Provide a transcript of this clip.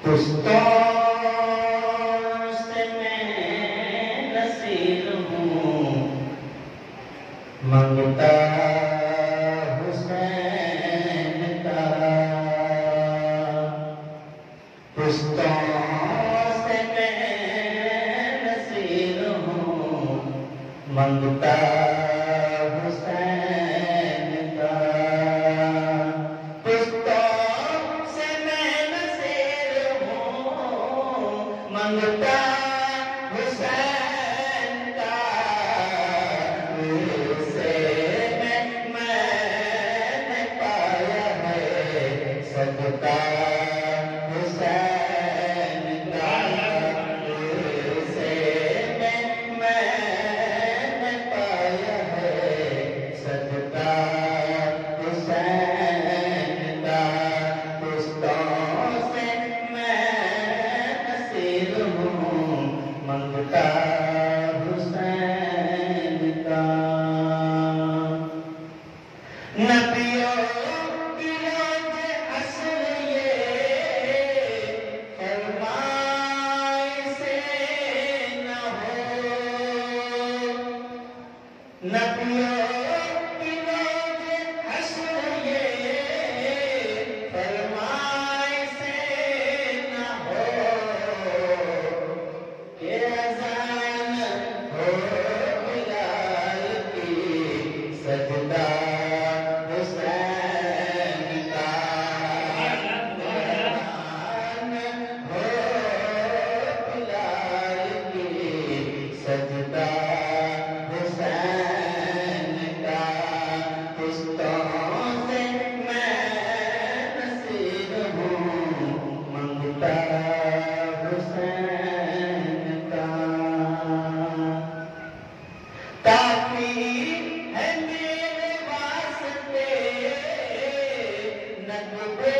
पुश्तों से मैं नसीर हूँ, मंगता हुसैन का। पुश्तों से मैं नसीर हूँ, मंगता हुसैन का। मंगता हुसैन का, उसे मैंने पाया है सदका हुसैन का। उसे मैंने पाया है सदका हुसैन का। पुश्तों से मंगता हुसैन का। नबियों की रोज़े असल ये फरमाइश न हो। नबियों की रोज़े असल ये फरमाइश न हो। के अज़ान हो बिलाल की, सजदा हुसैन का। अज़ान हो बिलाल की, सजदा हुसैन का। पुश्तों से मैं नसीर हूँ, मंगता हुसैन का। काफी है मेरे वास्ते नगमे